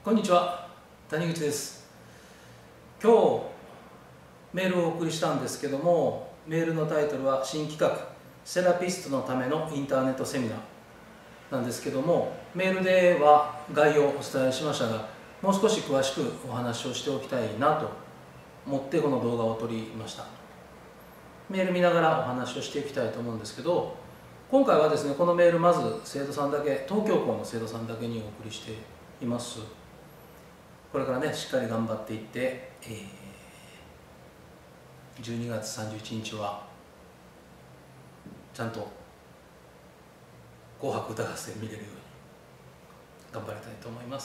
こんにちは、谷口です。今日メールをお送りしたんですけども、メールのタイトルは新企画セラピストのためのインターネットセミナーなんですけども、メールでは概要をお伝えしましたが、もう少し詳しくお話をしておきたいなと思ってこの動画を撮りました。メール見ながらお話をしていきたいと思うんですけど、今回はですね、このメールまず生徒さんだけ、東京校の生徒さんだけにお送りしています。これからね、しっかり頑張っていって、12月31日はちゃんと紅白歌合戦見れるように頑張りたいと思います。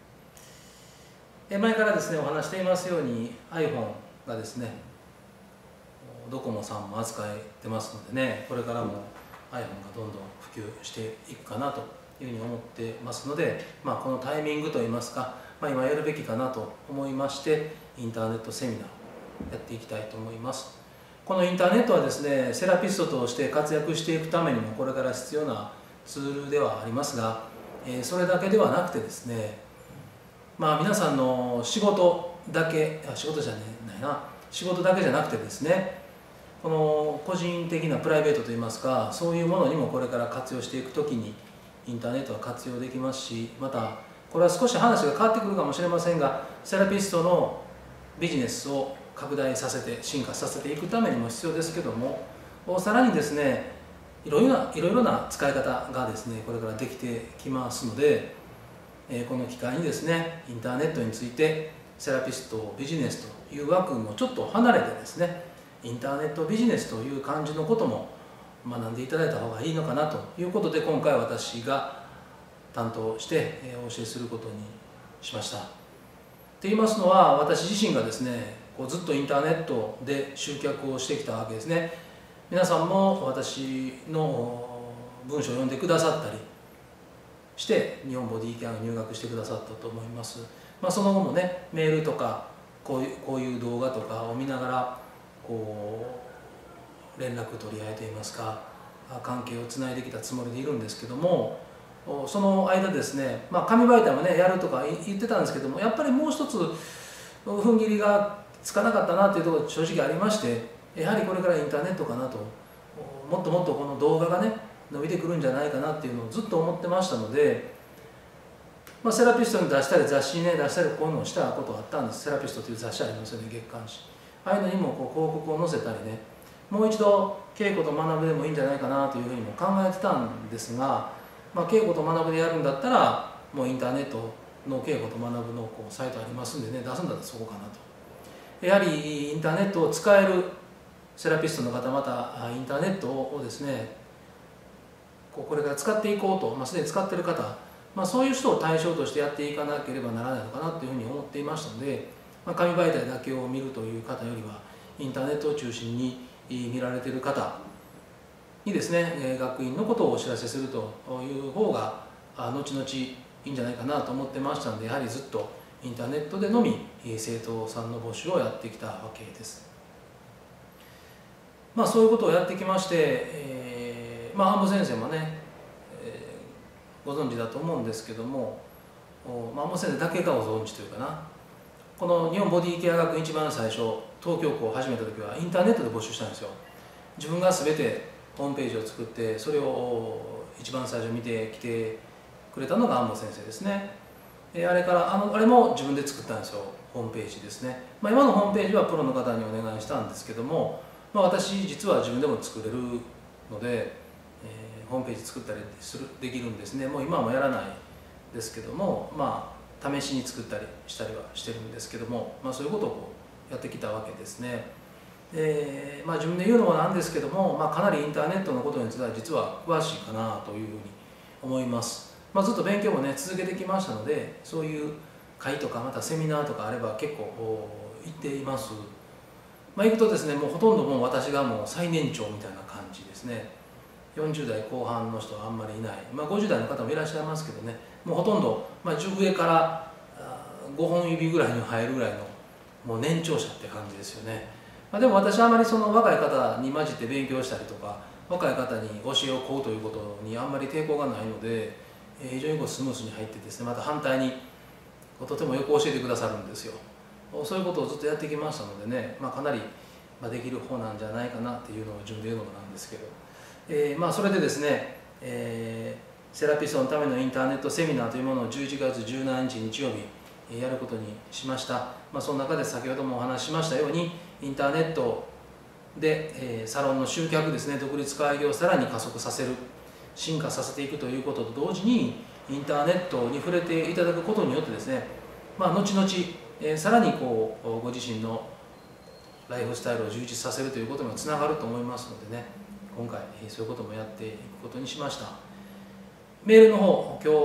前からですね、お話していますように iPhone がですね、ドコモさんも扱えてますのでね、これからも iPhone がどんどん普及していくかなというふうに思ってますので、このタイミングといいますか、今やるべきかなと思いまして、インターネットセミナーをやっていきたいと思います。このインターネットはですね、セラピストとして活躍していくためにもこれから必要なツールではありますが、それだけではなくてですね、皆さんの仕事だけじゃなくてですね、この個人的なプライベートといいますか、そういうものにもこれから活用していくときにインターネットは活用できますし、またこれは少し話が変わってくるかもしれませんが、セラピストのビジネスを拡大させて進化させていくためにも必要ですけども、さらにですね、いろいろな使い方がですね、これからできてきますので、この機会にですね、インターネットについてセラピストビジネスという枠もちょっと離れてですね、インターネットビジネスという感じのことも学んでいただいた方がいいのかなということで、今回私が担当してお教えすることにしました。と言いますのは、私自身がですね、ずっとインターネットで集客をしてきたわけですね。皆さんも私の文章を読んでくださったりして日本ボディケアに入学してくださったと思います。その後もね、メールとかこういう動画とかを見ながら連絡取り合いといいますか、関係をつないできたつもりでいるんですけども、その間ですね、紙媒体もねやるとか言ってたんですけども、やっぱりもう一つ踏ん切りがつかなかったなというところが正直ありまして、やはりこれからインターネットかなと、もっともっとこの動画がね伸びてくるんじゃないかなっていうのをずっと思ってましたので、セラピストに出したり雑誌にね出したりこういうのをしたことがあったんです。セラピストという雑誌ありますよね、月刊誌。ああいうのにも広告を載せたりね、もう一度稽古と学ぶでもいいんじゃないかなというふうにも考えてたんですが、稽古と学ぶでやるんだったらもうインターネットの稽古と学ぶのサイトありますんでね、出すんだったらそこかなと。やはりインターネットを使えるセラピストの方、またインターネットをですね、これから使っていこうと、すでに使っている方、そういう人を対象としてやっていかなければならないのかなというふうに思っていましたので、紙媒体だけを見るという方よりはインターネットを中心に見られている方にですね、学院のことをお知らせするという方が後々いいんじゃないかなと思ってましたので、やはりずっとインターネットでのみ生徒さんの募集をやってきたわけです。そういうことをやってきまして、安保先生もね、ご存知だと思うんですけども、安保先生だけがご存知というかな、この日本ボディケア学院一番最初東京校を始めた時はインターネットで募集したんですよ。自分が全てホームページを作って、それを一番最初見てきてくれたのが安保先生ですね。あれも自分で作ったんですよ、ホームページですね。今のホームページはプロの方にお願いしたんですけども、私実は自分でも作れるので、ホームページ作ったりできるんですね。もう今はもうやらないですけども、試しに作ったりしたりはしてるんですけども、そういうことをやってきたわけですね。自分で言うのもなんですけども、かなりインターネットのことについては実は詳しいかなというふうに思います。ずっと勉強もね続けてきましたので、そういう会とかまたセミナーとかあれば結構行っています。行くとですね、もうほとんどもう私がもう最年長みたいな感じですね。40代後半の人はあんまりいない、50代の方もいらっしゃいますけどね、もうほとんど、上から5本指ぐらいに入るぐらいのもう年長者って感じですよね。でも私はあまりその若い方に混じって勉強したりとか、若い方に教えを請うということにあんまり抵抗がないので、非常にスムースに入ってですね、また反対にとてもよく教えてくださるんですよ。そういうことをずっとやってきましたのでね、かなりできる方なんじゃないかなっていうのを自分で言うのもなんですけど、それでですね、セラピストのためのインターネットセミナーというものを11月17日日曜日やることにしました。その中で先ほどもお話ししましたように、インターネットでサロンの集客ですね、独立開業をさらに加速させる、進化させていくということと同時に、インターネットに触れていただくことによってですね、後々さらにご自身のライフスタイルを充実させるということにもつながると思いますのでね、今回そういうこともやっていくことにしました。メールの方、今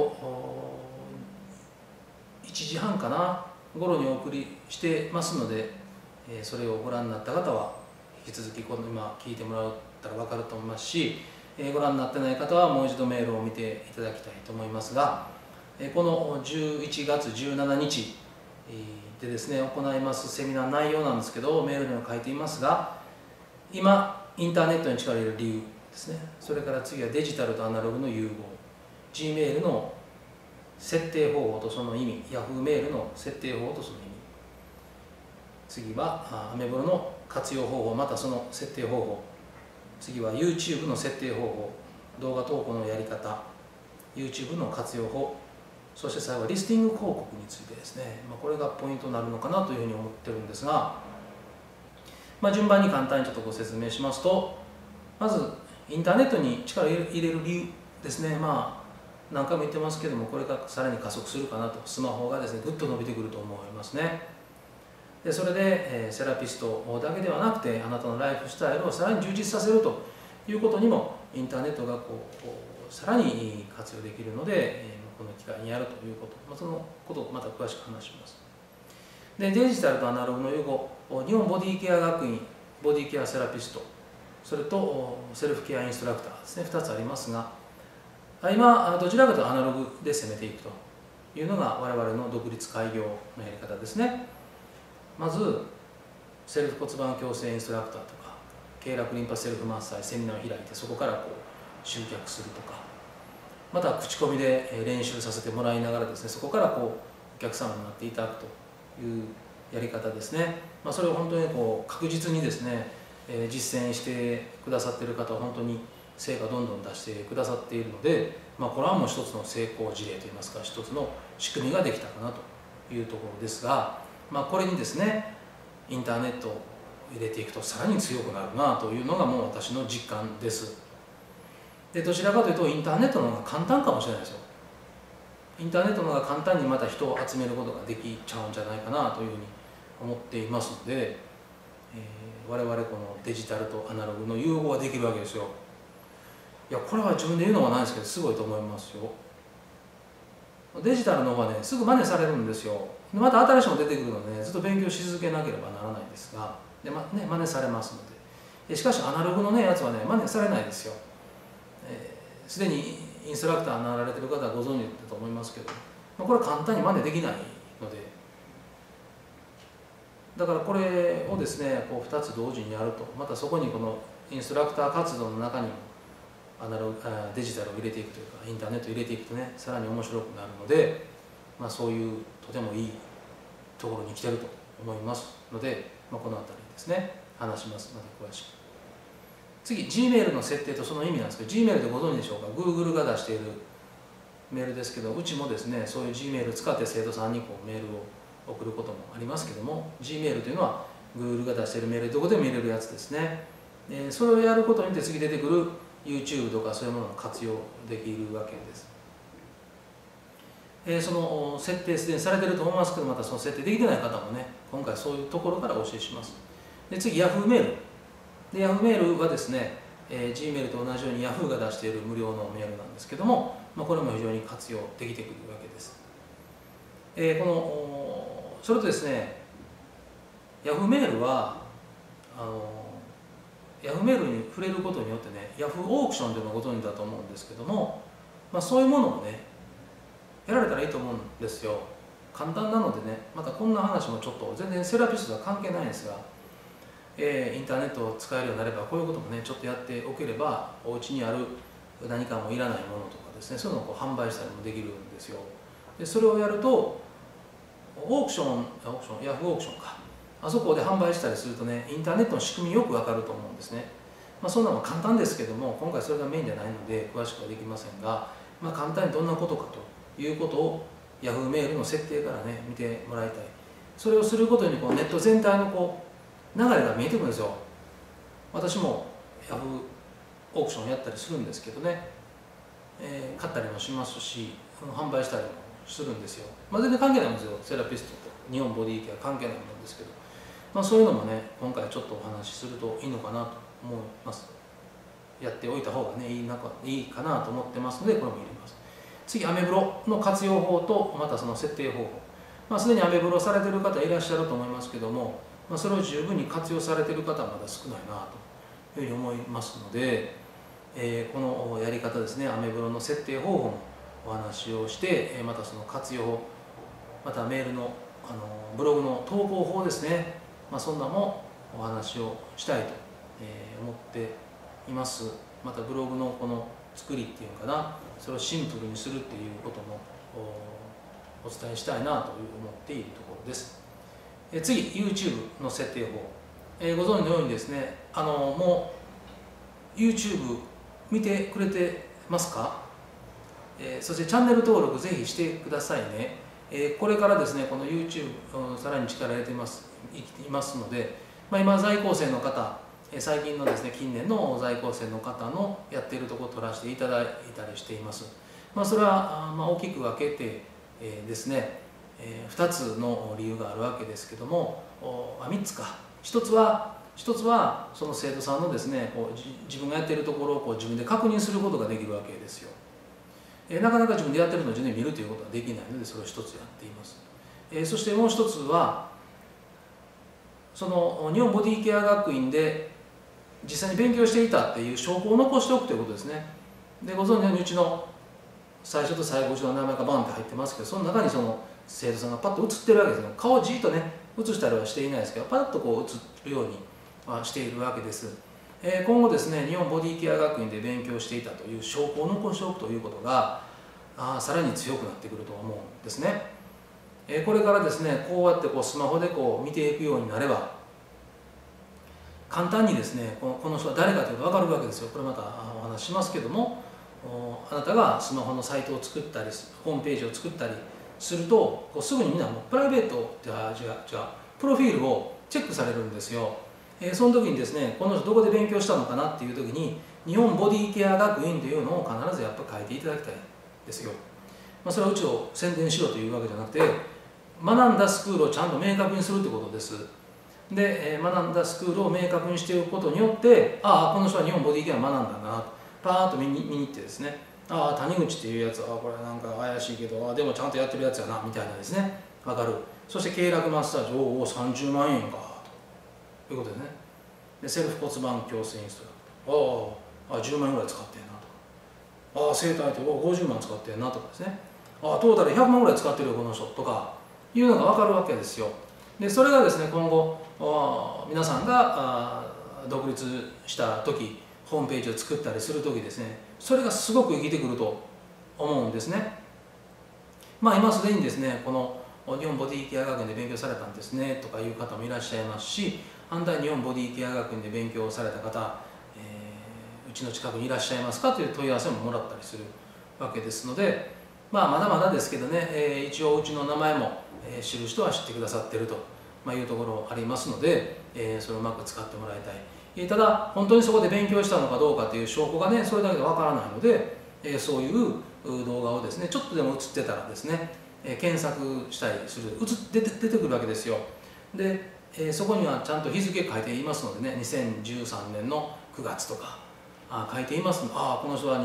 日1時半かな頃にお送りしてますので、それをご覧になった方は引き続き今聞いてもらったら分かると思いますし、ご覧になってない方はもう一度メールを見ていただきたいと思いますが、この11月17日でですね、行いますセミナー内容なんですけど、メールには書いていますが、今インターネットに力を入れる理由ですね、それから次はデジタルとアナログの融合、 Gmail の設定方法とその意味、Yahoo メールの設定方法とその意味、次はアメブロの活用方法、またその設定方法、次は YouTube の設定方法、動画投稿のやり方、 YouTube の活用法、そして最後はリスティング広告についてですね、これがポイントになるのかなというふうに思ってるんですが、順番に簡単にちょっとご説明しますと、まずインターネットに力を入れる理由ですね。何回も言ってますけども、これがさらに加速するかなと、スマホがですねぐっと伸びてくると思いますね。でそれで、セラピストだけではなくて、あなたのライフスタイルをさらに充実させるということにもインターネットがさらに活用できるので、この機会にやるということ、そのことをまた詳しく話します。でデジタルとアナログの融合、日本ボディケア学院ボディケアセラピスト、それとセルフケアインストラクターですね、2つありますが、今どちらかというとアナログで攻めていくというのが我々の独立開業のやり方ですね。まずセルフ骨盤矯正インストラクターとか、経絡リンパセルフマッサージセミナーを開いて、そこから集客するとか、また口コミで練習させてもらいながらですね、そこからお客様になっていただくというやり方ですね。それを本当に確実にですね、実践してくださっている方は本当に成果をどんどん出してくださっているので、これはもう一つの成功事例といいますか、一つの仕組みができたかなというところですが、これにですねインターネットを入れていくとさらに強くなるなというのがもう私の実感です。でどちらかというとインターネットの方が簡単かもしれないですよ。インターネットの方が簡単にまた人を集めることができちゃうんじゃないかなというふうに思っていますので、我々このデジタルとアナログの融合ができるわけですよ。いやこれは自分で言うのはないですけど、すごいと思いますよ。デジタルの方はねすぐ真似されるんですよ。また新しいの出てくるので、ずっと勉強し続けなければならないんですが、真似されますので。しかしアナログのやつはね真似されないですよ。すでにインストラクターになられてる方はご存知だと思いますけど、これは簡単に真似できないので、だからこれをですね2つ同時にやると、またそこにこのインストラクター活動の中にもデジタルを入れていくというか、インターネットを入れていくとねさらに面白くなるので、そういうとてもいいところに来てると思いますので、この辺りですね話しますので詳しく。次 Gmail の設定とその意味なんですけど、 Gmail でご存知でしょうか。 Google が出しているメールですけど、うちもですねそういう Gmail を使って生徒さんにメールを送ることもありますけども、 Gmail というのは Google が出しているメールでどこでも見れるやつですね。それをやることによって次出てくる YouTube とかそういうものを活用できるわけです。その設定すでにされていると思いますけど、またその設定できてない方もね今回そういうところからお教えします。で次 Yahoo メールで Yahoo メールはですね、Gmail と同じように Yahoo が出している無料のメールなんですけども、これも非常に活用できてくるわけです。それとですね Yahoo メールはYahoo メールに触れることによってね Yahoo オークションというのをご存知だと思うんですけども、そういうものをねやられたらいいと思うんですよ。簡単なのでね、またこんな話もちょっと全然セラピストとは関係ないんですが、インターネットを使えるようになればこういうこともねちょっとやっておければ、お家にある何かもいらないものとかですね、そういうのを販売したりもできるんですよ。でそれをやるとオークション、ヤフーオークションか、あそこで販売したりするとね、インターネットの仕組みよくわかると思うんですね。そんなのも簡単ですけども、今回それがメインじゃないので詳しくはできませんが、簡単にどんなことかということを Yahoo メールの設定からね見てもらいたい。それをすることにネット全体の流れが見えてくるんですよ。私も Yahoo オークションやったりするんですけどね、買ったりもしますし、販売したりもするんですよ。全然関係ないんですよ。セラピストと日本ボディケア関係ないものですけど、そういうのもね今回ちょっとお話しするといいのかなと思います。やっておいた方がねいいかなと思ってますので、これも入れます。次、アメブロの活用法とまたその設定方法、すでにアメブロされている方いらっしゃると思いますけども、それを十分に活用されている方はまだ少ないなというふうに思いますので、このやり方ですね、アメブロの設定方法もお話をして、またその活用法、またメールの、ブログの投稿法ですね、そんなもお話をしたいと思っています。またブログのこの作りっていうのかな、それをシンプルにするっていうこともお伝えしたいなという思っているところです。次、YouTube の設定法、ご存知のようにですね、もう YouTube 見てくれてますか？そしてチャンネル登録ぜひしてくださいね。これからですね、この YouTube さらに力入れていますので、今在校生の方、最近のですね、近年の在校生の方のやっているところを取らせていただいたりしています。それは大きく分けてですね、2つの理由があるわけですけども、3つか。1つはその生徒さんのですね、自分がやっているところを自分で確認することができるわけですよ。なかなか自分でやってるのを自分で見るということができないので、それを一つやっています。そしてもう一つは、その日本ボディケア学院で実際に勉強していたっていう証拠を残しておくということですね。で、ご存知のようにうちの最初と最後、うちの名前がバンって入ってますけど、その中にその生徒さんがパッと写ってるわけですね。顔をじっとね、写したりはしていないですけど、パッと写るようにはしているわけです。今後ですね、日本ボディケア学院で勉強していたという証拠を残しておくということがさらに強くなってくると思うんですね。これからですね、こうやってスマホで見ていくようになれば、簡単にですね、この人は誰かということが分かるわけですよ。これまたお話ししますけども、あなたがスマホのサイトを作ったり、ホームページを作ったりすると、すぐにみんなプライベートってプロフィールをチェックされるんですよ。その時にですね、この人どこで勉強したのかなっていう時に、日本ボディケア学院というのを必ずやっぱ書いていただきたいんですよ。それはうちを宣伝しろというわけじゃなくて、学んだスクールをちゃんと明確にするということです。で、学んだスクールを明確にしておくことによって、この人は日本ボディケアを学んだんだなと、パーッと見に行ってですね、谷口っていうやつは、これなんか怪しいけど、でもちゃんとやってるやつやな、みたいなですね、分かる。そして経絡マッサージを30万円か。ということですね。で、セルフ骨盤矯正インストラクター。10万円ぐらい使ってんなとか。整体って50万使ってんなとかですね。トータル100万ぐらい使ってるよ、この人とか。いうのが分かるわけですよ。で、それがですね、今後、皆さんが独立した時、ホームページを作ったりする時ですね、それがすごく生きてくると思うんですね。今すでにですね、この日本ボディケア学院で勉強されたんですねとかいう方もいらっしゃいますし、反対に日本ボディケア学院で勉強された方、うちの近くにいらっしゃいますかという問い合わせももらったりするわけですので、まだまだですけどね、一応うちの名前も知る人は知ってくださっているというところありますので、それをうまく使ってもらいたい。ただ本当にそこで勉強したのかどうかという証拠がね、それだけでわからないので、そういう動画をですね、ちょっとでも映ってたらですね、検索したりする、出てくるわけですよ。で、そこにはちゃんと日付書いていますのでね、2013年の9月とか書いていますので、この人は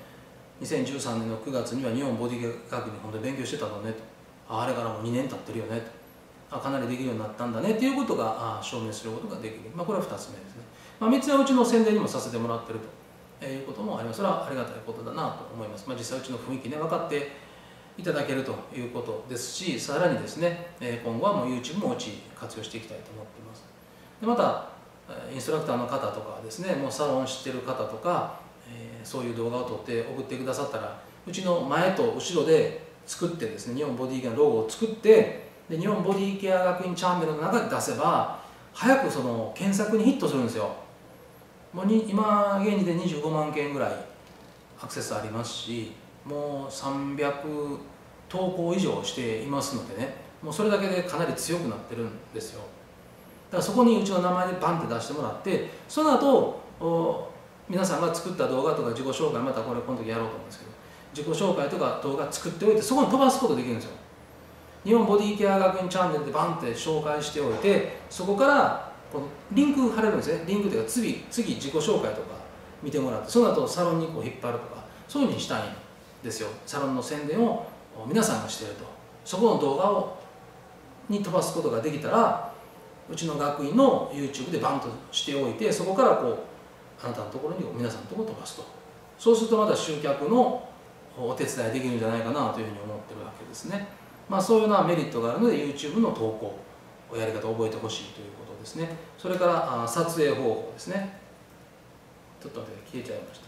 2013年の9月には日本ボディ学院で本当に勉強してたのねと、あれからもう2年経ってるよねと、かなりできるようになったんだねということが証明することができる。これは2つ目ですね。3つはうちの宣伝にもさせてもらってるということもあります。それはありがたいことだなと思います。実際うちの雰囲気ね、分かっていただけるということですし、さらにですね、今後はもう YouTube もうち活用していきたいと思っています。で、またインストラクターの方とかですね、もうサロン知ってる方とか、そういう動画を撮って送ってくださったら、うちの前と後ろで作ってですね、日本ボディケアのロゴを作ってで日本ボディケア学院チャンネルの中で出せば早くその検索にヒットするんですよ。もう今現時で25万件ぐらいアクセスありますし、もう300投稿以上していますのでね、もうそれだけでかなり強くなってるんですよ。だからそこにうちの名前でバンって出してもらって、その後皆さんが作った動画とか自己紹介、またこれこの時やろうと思うんですけど、自己紹介とか動画作っておいてそこに飛ばすことできるんですよ。日本ボディケア学院チャンネルでバンって紹介しておいて、そこからこのリンク貼れるんですね。リンクというか次自己紹介とか見てもらって、その後サロンにこう引っ張るとか、そういうふうにしたいんですよ。サロンの宣伝を皆さんがしていると、そこの動画に飛ばすことができたら、うちの学院の YouTube でバンとしておいて、そこからこうあなたのところに皆さんのところに飛ばすと、そうするとまた集客のお手伝いできるんじゃないかなというふうに思ってるわけですね。そういうようなメリットがあるので YouTube の投稿やり方を覚えてほしいということですね。それから撮影方法ですね。ちょっと待って、消えちゃいました。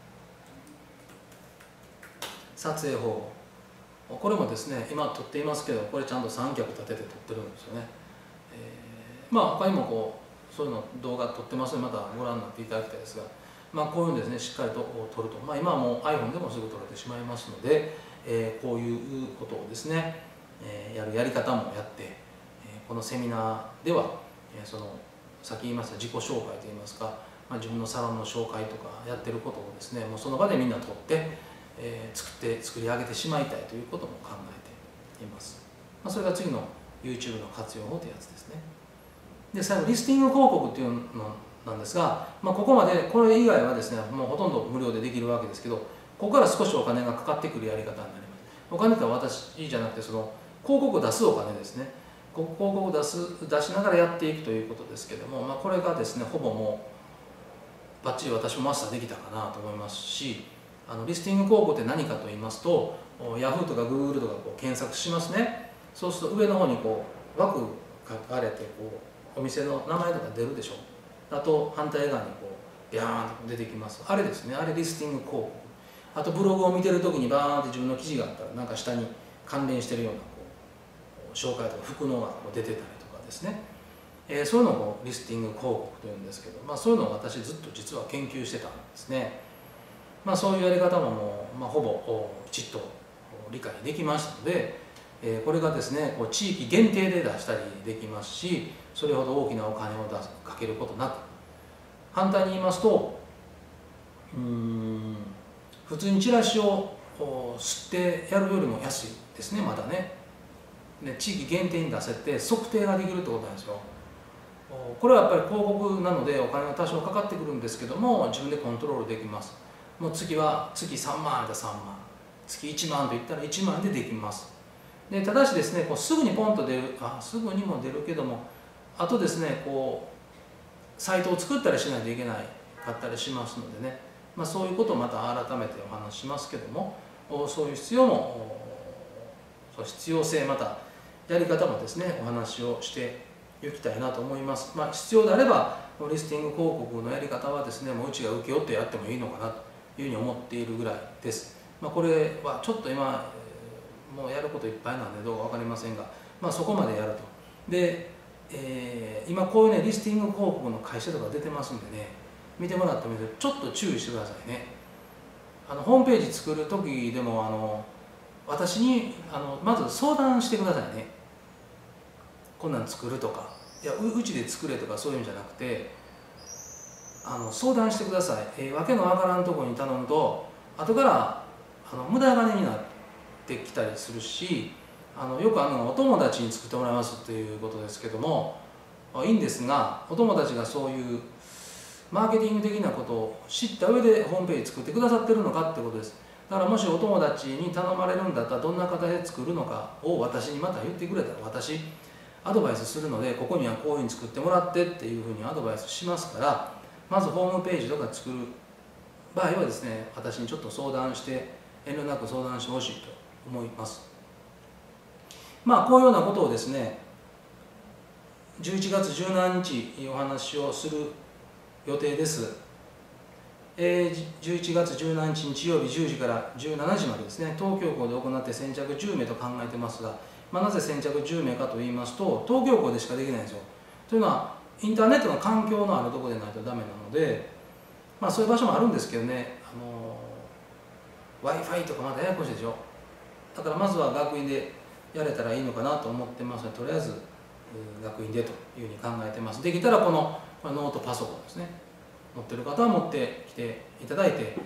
撮影方法、これもですね、今撮っていますけど、これちゃんと三脚立てて撮ってるんですよね。他にもこうそういうの動画撮ってますので、またご覧になっていただきたいですが、こういうのですね、しっかりと撮ると、今はもう iPhone でもすぐ撮れてしまいますので、こういうことをですね、やるやり方もやって、このセミナーでは、そのさっき言いました自己紹介といいますか、自分のサロンの紹介とかやってることをですね、もうその場でみんな撮って、作り上げてしまいたいということも考えています。それが次の YouTube の活用法というやつですね。で最後リスティング広告っていうのなんですが、ここまでこれ以外はですねもうほとんど無料でできるわけですけど、ここから少しお金がかかってくるやり方になります。お金って私じゃなくて、その広告を出すお金ですね。広告を出しながらやっていくということですけども、これがですねほぼもうバッチリ私もマスターできたかなと思いますし、リスティング広告って何かと言いますと、Yahoo とか Google とかこう検索しますね。そうすると上の方にこう枠書かれてこうお店の名前とか出るでしょ。あと反対側にこうビャーンと出てきます。あれですね、あれリスティング広告。あとブログを見てる時にバーンって自分の記事があったら、なんか下に関連してるようなこう紹介とか副能が出てたりとかですね、そういうのをリスティング広告というんですけど、そういうのを私ずっと実は研究してたんですね。そういうやり方ももう、ほぼきちっと理解できましたので、これがですねこう地域限定で出したりできますし、それほど大きなお金をかけることなく、反対に言いますと普通にチラシを吸ってやるよりも安いですね。まだね、地域限定に出せて測定ができるってことなんですよ。これはやっぱり広告なのでお金が多少かかってくるんですけども、自分でコントロールできます。もう月は月3万で3万、月1万といったら1万円でできます。でただしですね、こうすぐにポンと出る、すぐにも出るけども、あとですねこうサイトを作ったりしないといけないかったりしますのでね、そういうことをまた改めてお話ししますけども、そういう必要性、またやり方もですねお話をしていきたいなと思います。必要であればリスティング広告のやり方はですね、もううちが請け負ってやってもいいのかなというふうに思っているぐらいです。これはちょっと今もうやることいっぱいなんでどうか分かりませんが、そこまでやると。で、今こういうねリスティング広告の会社とか出てますんでね、見てもらってもいいけどちょっと注意してくださいね。ホームページ作る時でも私にまず相談してくださいね。こんなん作るとか、いやうちで作れとかそういうんじゃなくて、相談してください。わけのわからんところに頼むと後から無駄金になってきたりするし、よくお友達に作ってもらいますということですけども、いいんですが、お友達がそういうマーケティング的なことを知った上でホームページ作ってくださってるのかってことです。だからもしお友達に頼まれるんだったらどんな形で作るのかを私にまた言ってくれたら、私アドバイスするので、ここにはこういうふうに作ってもらってっていうふうにアドバイスしますから、まずホームページとか作る場合はですね、私にちょっと相談して、遠慮なく相談してほしいと思います。こういうようなことをですね、11月17日お話をする予定です。11月17日日曜日10時から17時までですね、東京港で行って先着10名と考えてますが、 なぜ先着10名かと言いますと、東京校でしかできないんですよ。というのはインターネットの環境のあるところでないとダメなので、そういう場所もあるんですけどね、Wi-Fi とかまだややこしいでしょ。だからまずは学院でやれたらいいのかなと思ってますので、とりあえず学院でというふうに考えてます。できたらこのノートパソコンですね、持ってる方は持ってきていただいて、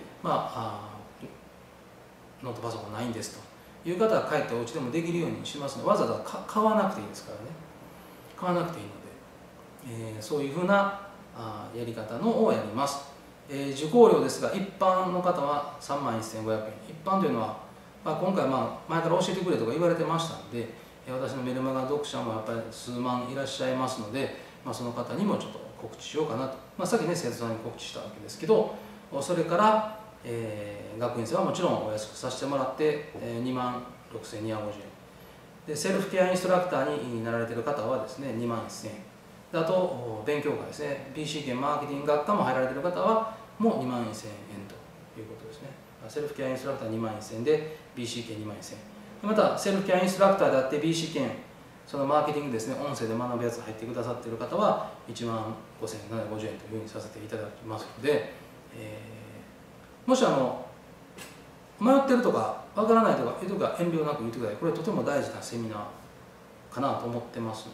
ノートパソコンないんですという方は帰ってお家でもできるようにしますので、わざわざ買わなくていいですからね。買わなくていいので、そういうふうなやり方のをやります。受講料ですが、一般の方は31,500円。一般というのは、今回前から教えてくれとか言われてましたので、私のメルマガ読者もやっぱり数万いらっしゃいますので、その方にもちょっと告知しようかなと。さっきね、生徒さんに告知したわけですけど、それから、学院生はもちろんお安くさせてもらって、26,250円。で、セルフケアインストラクターになられている方はですね、21,000円。あと、勉強会ですね、BC 圏マーケティング学科も入られている方は、もう21,000円ということですね。セルフケアインストラクター21,000円で、BC 圏21,000円。また、セルフケアインストラクターであって BC 圏、そのマーケティングですね、音声で学ぶやつ入ってくださっている方は、15,750円というふうにさせていただきますので、もし迷ってるとか、わからないとかいうとか遠慮なく言ってください。これとても大事なセミナーかなと思ってますの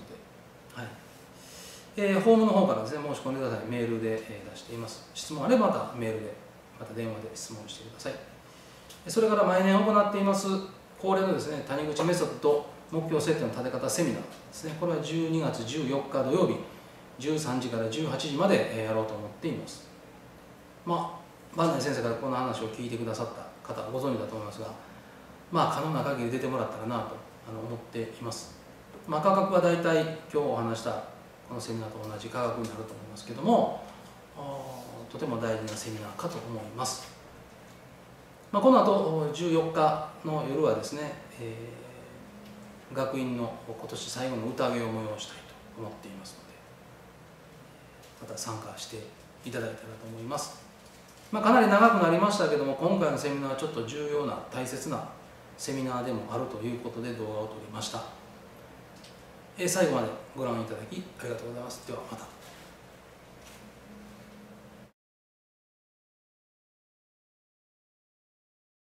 で、ホームの方からですね、申し込んでください。メールで出しています。質問あればまたメールで、また電話で質問してください。それから毎年行っています恒例のですね、谷口メソッド目標設定の立て方セミナーですね。これは12月14日土曜日、13時から18時までやろうと思っています。万内先生からこの話を聞いてくださった方、ご存知だと思いますが、可能な限り出てもらったらなと思っています。価格はだいたい今日お話したこのセミナーと同じ価格になると思いますけども、とても大事なセミナーかと思います。この後14日の夜はですね、学院の今年最後の宴を催したいと思っていますので、また参加していただいたらと思います。かなり長くなりましたけども、今回のセミナーはちょっと重要な大切なセミナーでもあるということで動画を撮りました。最後までご覧いただきありがとうございます。ではまた。